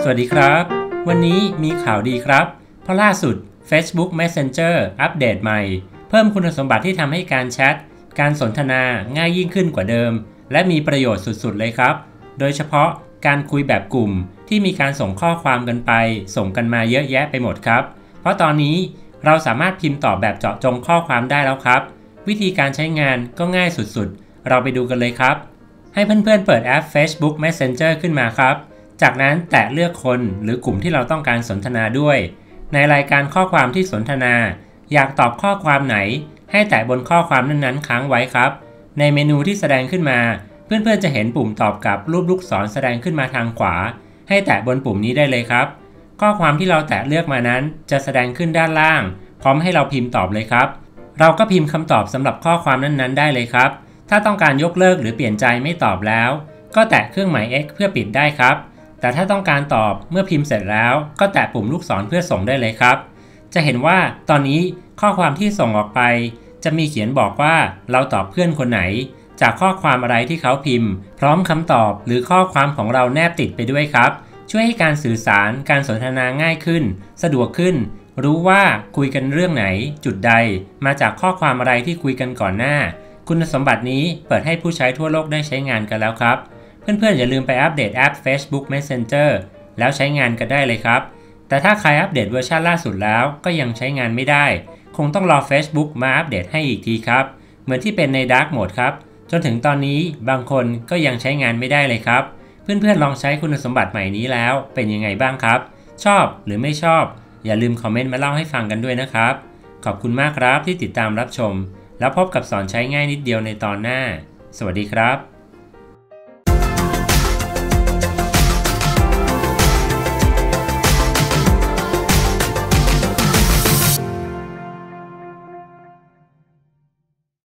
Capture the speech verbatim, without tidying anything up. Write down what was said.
สวัสดีครับวันนี้มีข่าวดีครับเพราะล่าสุด Facebook Messenger อัปเดตใหม่เพิ่มคุณสมบัติที่ทำให้การแชทการสนทนาง่ายยิ่งขึ้นกว่าเดิมและมีประโยชน์สุดๆเลยครับโดยเฉพาะการคุยแบบกลุ่มที่มีการส่งข้อความกันไปส่งกันมาเยอะแยะไปหมดครับเพราะตอนนี้เราสามารถพิมพ์ตอบแบบเจาะจงข้อความได้แล้วครับวิธีการใช้งานก็ง่ายสุดๆเราไปดูกันเลยครับให้เพื่อนๆเปิดแอป Facebook Messenger ขึ้นมาครับจากนั้นแตะเลือกคนหรือกลุ่มที่เราต้องการสนทนาด้วยในรายการข้อความที่สนทนาอยากตอบข้อความไหนให้แตะบนข้อความนั้นๆค้างไว้ครับในเมนูที่แสดงขึ้นมาเพื่อนๆจะเห็นปุ่มตอบกลับรูปลูกศรแสดงขึ้นมาทางขวาให้แตะบนปุ่มนี้ได้เลยครับข้อความที่เราแตะเลือกมานั้นจะแสดงขึ้นด้านล่างพร้อมให้เราพิมพ์ตอบเลยครับเราก็พิมพ์คำตอบสำหรับข้อความนั้นๆได้เลยครับถ้าต้องการยกเลิกหรือเปลี่ยนใจไม่ตอบแล้วก็แตะเครื่องหมาย X เพื่อปิดได้ครับแต่ถ้าต้องการตอบเมื่อพิมพ์เสร็จแล้วก็แตะปุ่มลูกศรเพื่อส่งได้เลยครับจะเห็นว่าตอนนี้ข้อความที่ส่งออกไปจะมีเขียนบอกว่าเราตอบเพื่อนคนไหนจากข้อความอะไรที่เขาพิมพ์พร้อมคำตอบหรือข้อความของเราแนบติดไปด้วยครับช่วยให้การสื่อสารการสนทนาง่ายขึ้นสะดวกขึ้นรู้ว่าคุยกันเรื่องไหนจุดใดมาจากข้อความอะไรที่คุยกันก่อนหน้าคุณสมบัตินี้เปิดให้ผู้ใช้ทั่วโลกได้ใช้งานกันแล้วครับเพื่อนๆอย่าลืมไปอัปเดตแอป Facebook Messenger แล้วใช้งานกันได้เลยครับแต่ถ้าใครอัปเดตเวอร์ชันล่าสุดแล้วก็ยังใช้งานไม่ได้คงต้องรอ Facebook มาอัปเดตให้อีกทีครับเหมือนที่เป็นใน Dark Mode ครับจนถึงตอนนี้บางคนก็ยังใช้งานไม่ได้เลยครับเพื่อนๆลองใช้คุณสมบัติใหม่นี้แล้วเป็นยังไงบ้างครับชอบหรือไม่ชอบอย่าลืมคอมเมนต์มาเล่าให้ฟังกันด้วยนะครับขอบคุณมากครับที่ติดตามรับชมแล้วพบกับสอนใช้ง่ายนิดเดียวในตอนหน้าสวัสดีครับ